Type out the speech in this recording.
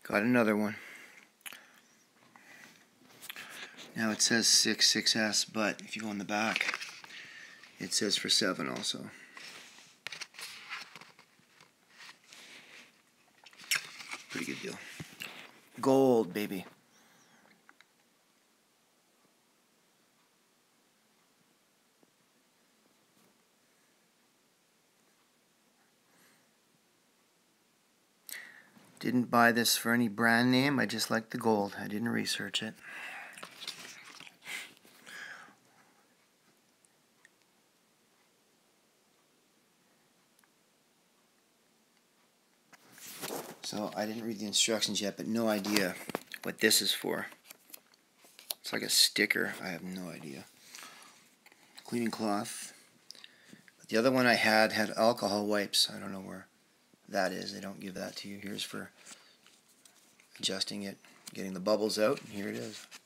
Got another one. Now it says 6S, but if you go on the back, it says for 7 also. Pretty good deal. Gold, baby. Didn't buy this for any brand name. I just like the gold. I didn't research it. So I didn't read the instructions yet, but no idea what this is for. It's like a sticker. I have no idea. Cleaning cloth. But the other one I had alcohol wipes. I don't know where that is. They don't give that to you. Here's for adjusting it, getting the bubbles out, and here it is.